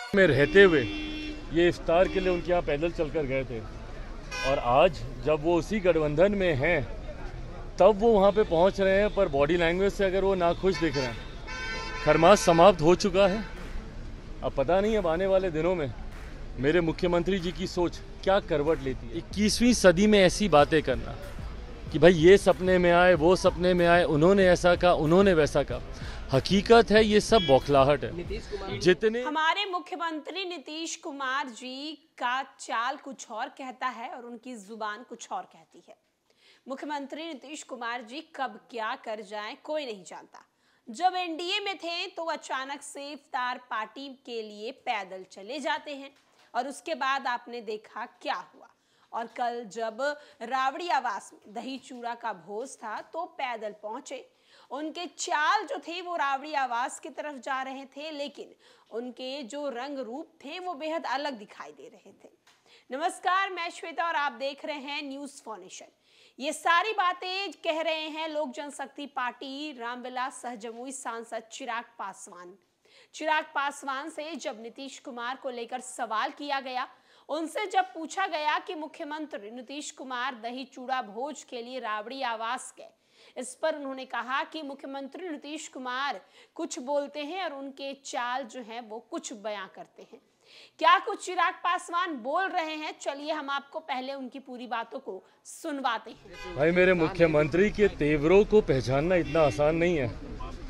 में रहते हुए ये इफ्तार के लिए उनके यहाँ पैदल चलकर गए थे और आज जब वो उसी गठबंधन में हैं तब वो वहाँ पे पहुँच रहे हैं, पर बॉडी लैंग्वेज से अगर वो नाखुश दिख रहे हैं। खरमास समाप्त हो चुका है। अब पता नहीं अब आने वाले दिनों में मेरे मुख्यमंत्री जी की सोच क्या करवट लेती है। 21वीं सदी में ऐसी बातें करना कि भाई ये सपने में आए, वो सपने में आए, उन्होंने ऐसा कहा, उन्होंने वैसा कहा, हकीकत है ये सब बौखलाहट है। जितने हमारे मुख्यमंत्री नीतीश कुमार जी का चाल कुछ और कहता है और उनकी जुबान कुछ और कहती है। मुख्यमंत्री नीतीश कुमार जी कब क्या कर जाएं कोई नहीं जानता। जब एनडीए में थे तो अचानक से इफ्तार पार्टी के लिए पैदल चले जाते हैं और उसके बाद आपने देखा क्या हुआ। और कल जब रावड़ी आवास में दही चूड़ा का भोज था तो पैदल पहुंचे। उनके चाल जो थे वो रावड़ी आवास की तरफ जा रहे थे, लेकिन उनके जो रंग रूप थे वो बेहद अलग दिखाई दे रहे थे। नमस्कार, मैं श्वेता और आप देख रहे हैं न्यूज़ फॉर नेशन। ये सारी बातें कह रहे हैं लोक जनशक्ति पार्टी रामविलास सहजमुई सांसद चिराग पासवान। चिराग पासवान से जब नीतीश कुमार को लेकर सवाल किया गया, उनसे जब पूछा गया कि मुख्यमंत्री नीतीश कुमार दही चूड़ा भोज के लिए रावड़ी आवास गए, इस पर उन्होंने कहा कि मुख्यमंत्री नीतीश कुमार कुछ बोलते हैं और उनके चाल जो है वो कुछ बयां करते हैं। क्या कुछ चिराग पासवान बोल रहे हैं, चलिए हम आपको पहले उनकी पूरी बातों को सुनवाते हैं। भाई मेरे मुख्यमंत्री के तेवरों को पहचानना इतना आसान नहीं है।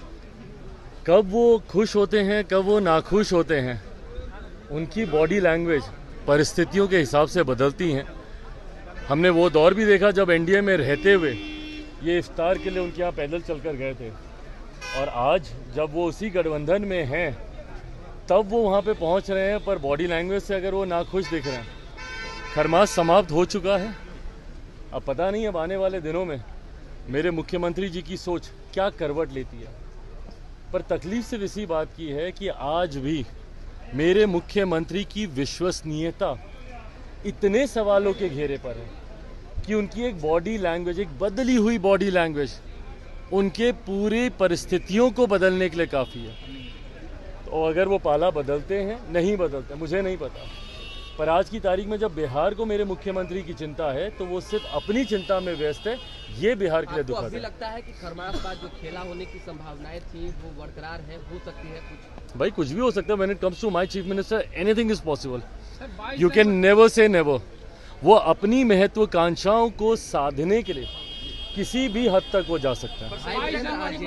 कब वो खुश होते हैं, कब वो नाखुश होते हैं, उनकी बॉडी लैंग्वेज परिस्थितियों के हिसाब से बदलती हैं। हमने वो दौर भी देखा जब एनडीए में रहते हुए ये इफ्तार के लिए उनके यहाँ पैदल चलकर गए थे और आज जब वो उसी गठबंधन में हैं तब वो वहाँ पे पहुँच रहे हैं, पर बॉडी लैंग्वेज से अगर वो नाखुश दिख रहे हैं। खरमास समाप्त हो चुका है। अब पता नहीं अब आने वाले दिनों में मेरे मुख्यमंत्री जी की सोच क्या करवट लेती है। पर तकलीफ सिर्फ इसी बात की है कि आज भी मेरे मुख्यमंत्री की विश्वसनीयता इतने सवालों के घेरे पर है कि उनकी एक बॉडी लैंग्वेज, एक बदली हुई बॉडी लैंग्वेज उनके पूरी परिस्थितियों को बदलने के लिए काफ़ी है। तो अगर वो पाला बदलते हैं, नहीं बदलते, मुझे नहीं पता, पर आज की तारीख में जब बिहार को मेरे मुख्यमंत्री की चिंता है तो वो सिर्फ अपनी चिंता में व्यस्त है। ये बिहार के लिए दुखद है। अभी लगता है कि खरमास बाद जो खेला होने की संभावनाएं थी वो बरकरार है, हो सकती है कुछ? भाई कुछ भी हो सकता है। When it comes to my chief minister anything is possible. You can never say never. वो अपनी महत्वाकांक्षाओं को साधने के लिए किसी भी हद तक वो जा सकता है। 22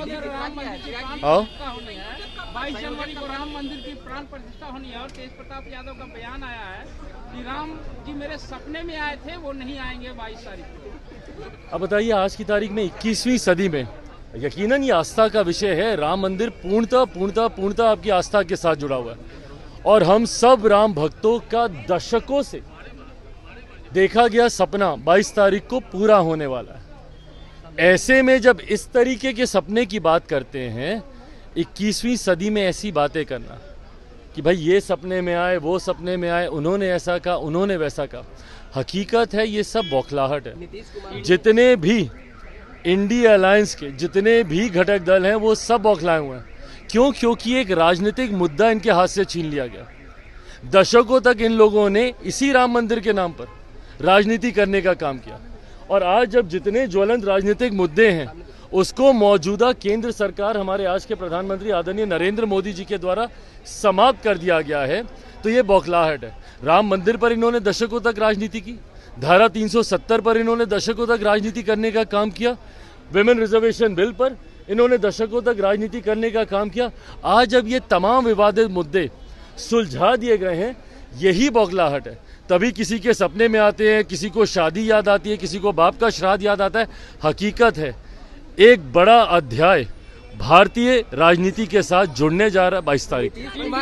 जनवरी को राम मंदिर की प्राण प्रतिष्ठा होनी है और तेज प्रताप यादव का बयान आया है कि राम जी मेरे सपने में आए थे, वो नहीं आएंगे 22 तारीख को। अब बताइए, आज की तारीख में 21वीं सदी में यकीनन ये आस्था का विषय है। राम मंदिर पूर्णतः आपकी आस्था के साथ जुड़ा हुआ है और हम सब राम भक्तों का दशकों से देखा गया सपना 22 तारीख को पूरा होने वाला है। ऐसे में जब इस तरीके के सपने की बात करते हैं, 21वीं सदी में ऐसी बातें करना कि भाई ये सपने में आए, वो सपने में आए, उन्होंने ऐसा कहा, उन्होंने वैसा कहा, हकीकत है ये सब बौखलाहट है। जितने भी इंडिया अलायंस के जितने भी घटक दल हैं वो सब बौखलाए हुए हैं। क्यों? क्योंकि एक राजनीतिक मुद्दा इनके हाथ से छीन लिया गया। दशकों तक इन लोगों ने इसी राम मंदिर के नाम पर राजनीति करने का काम किया और आज जब जितने ज्वलंत राजनीतिक मुद्दे हैं उसको मौजूदा केंद्र सरकार, हमारे आज के प्रधानमंत्री आदरणीय नरेंद्र मोदी जी के द्वारा समाप्त कर दिया गया है, तो ये बौखलाहट है। राम मंदिर पर इन्होंने दशकों तक राजनीति की, धारा 370 पर इन्होंने दशकों तक राजनीति करने का काम किया, विमेन रिजर्वेशन बिल पर इन्होंने दशकों तक राजनीति करने का काम किया। आज जब ये तमाम विवादित मुद्दे सुलझा दिए गए हैं, यही बौखलाहट है। तभी किसी के सपने में आते हैं, किसी को शादी याद आती है, किसी को बाप का श्राद्ध याद आता है। हकीकत है एक बड़ा अध्याय भारतीय राजनीति के साथ जुड़ने जा रहा है 22 तारीख।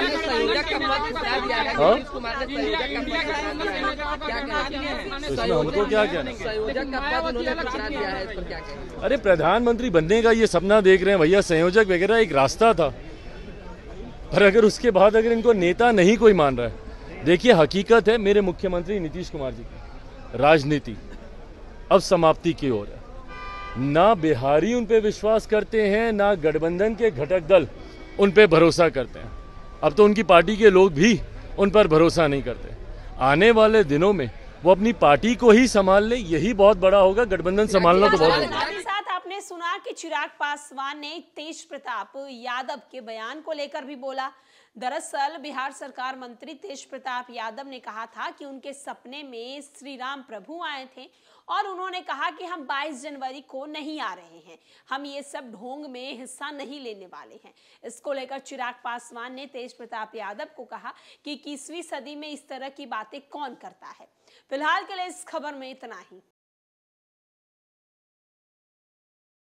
हमको क्या कहना? अरे प्रधानमंत्री बनने का ये सपना देख रहे हैं भैया, संयोजक वगैरह एक रास्ता था, पर अगर उसके बाद अगर इनको नेता नहीं कोई मान रहा है, देखिए हकीकत है मेरे मुख्यमंत्री नीतीश कुमार जी की राजनीति अब समाप्ति की ओर है। ना बिहारी उन पे विश्वास करते हैं, ना गठबंधन के घटक दल उन पे भरोसा करते हैं। अब तो उनकी पार्टी के लोग भी उन पर भरोसा नहीं करते। आने वाले दिनों में वो अपनी पार्टी को ही संभाल ले, यही बहुत बड़ा होगा। गठबंधन संभालना तो बहुत होगा। साथ ही साथ आपने सुना कि चिराग पासवान ने तेज प्रताप यादव के बयान को लेकर भी बोला। दरअसल बिहार सरकार मंत्री तेज प्रताप यादव ने कहा था कि उनके सपने में श्री राम प्रभु आए थे और उन्होंने कहा कि हम 22 जनवरी को नहीं आ रहे हैं, हम ये सब ढोंग में हिस्सा नहीं लेने वाले हैं। इसको लेकर चिराग पासवान ने तेज प्रताप यादव को कहा कि 21वीं सदी में इस तरह की बातें कौन करता है। फिलहाल के लिए इस खबर में इतना ही।